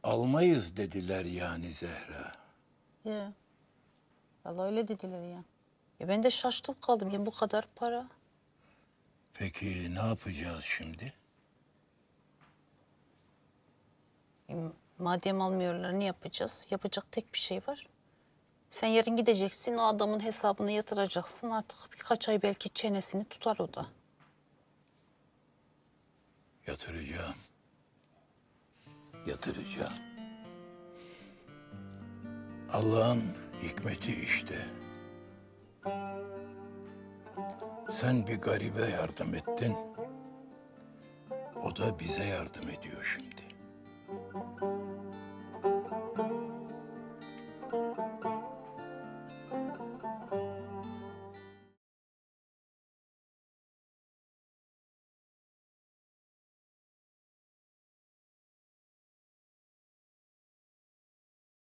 Almayız dediler yani Zehra. Ya. Vallahi öyle dediler ya. Ya ben de şaştım kaldım ya bu kadar para. Peki ne yapacağız şimdi? E, madem almıyorlar ne yapacağız? Yapacak tek bir şey var. Sen yarın gideceksin o adamın hesabını yatıracaksın. Artık birkaç ay belki çenesini tutar o da. Yatıracağım. Yatıracağım. Allah'ın hikmeti işte. Sen bir garibe yardım ettin. O da bize yardım ediyor şimdi.